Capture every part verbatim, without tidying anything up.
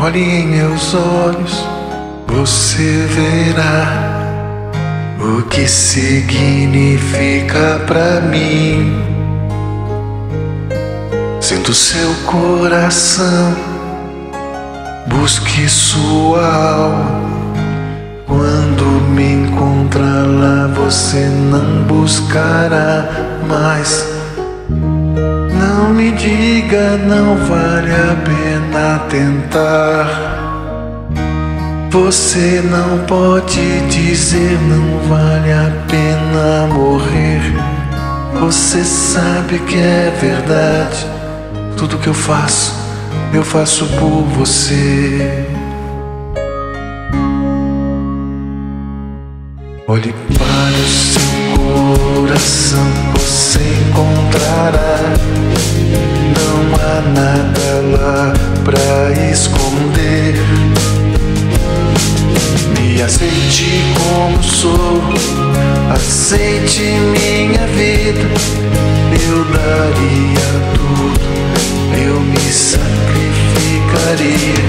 Olhe em meus olhos, você verá o que significa pra mim. Sinto seu coração, busque sua alma. Quando me encontrar lá, você não buscará mais. Não me diga, não vale a pena tentar. Você não pode dizer, não vale a pena morrer. Você sabe que é verdade. Tudo que eu faço, eu faço por você. Olhe para o seu coração, você encontrará. Não há nada lá pra esconder. Me aceite como sou, aceite minha vida. Eu daria tudo, eu me sacrificaria.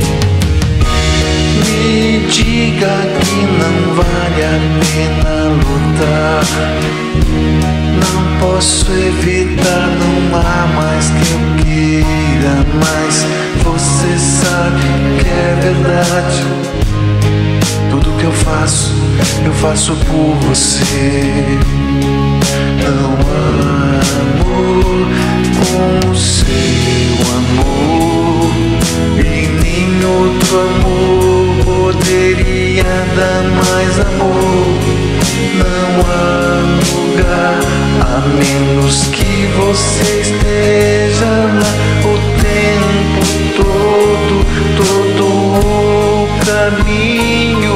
Me diga que não vale a pena lutar. Não posso evitar, não há mais que eu queira, mas você sabe que é verdade. Tudo que eu faço, eu faço por você. Não há amor como o seu amor, e nem outro amor poderia dar mais amor. Não há lugar a menos que você esteja lá o tempo todo, todo o caminho.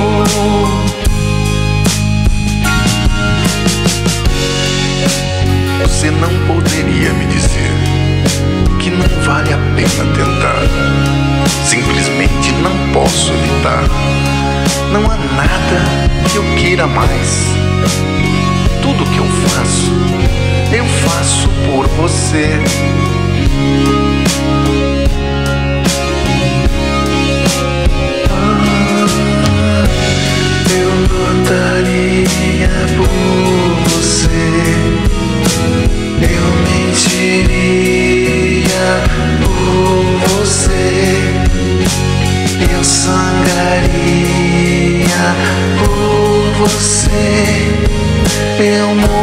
Você não poderia me dizer que não vale a pena tentar. Simplesmente não posso evitar. Não há nada que eu queira mais. Tudo que eu faço, eu faço por você. Ah, eu lutaria por você. Eu mentiria por você. Eu sangraria por você. Eu morreria